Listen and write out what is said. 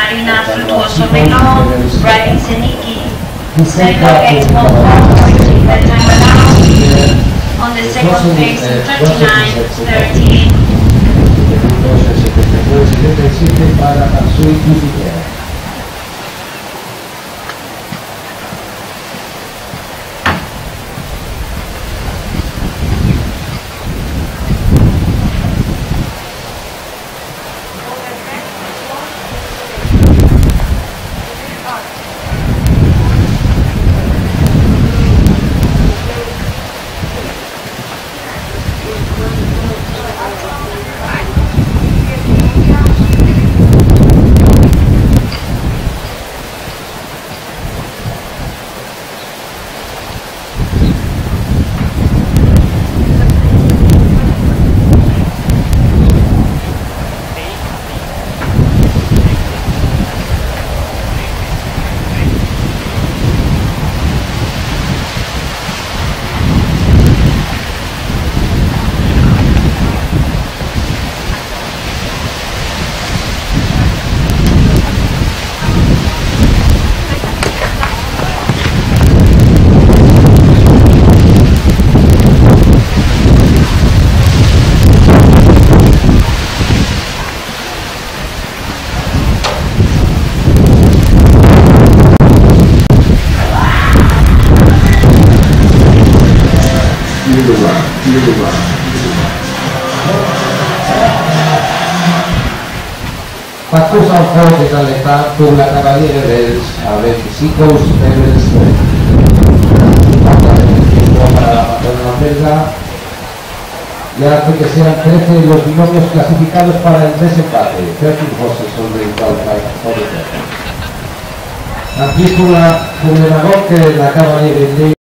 Marina Frutuoso Melo, riding Zeniki. Serial Gates 1 that time allowed. On the second place, 39-13. Para Matsui Fujikura. Fattosa un forte dall'età con la Cavaliere Wells a 25 Evans para la patrona belga y hace que sean 13 los binomios clasificados para el desempate. 13 horses already qualified for the test. Aquí con el agor que la Cavaliere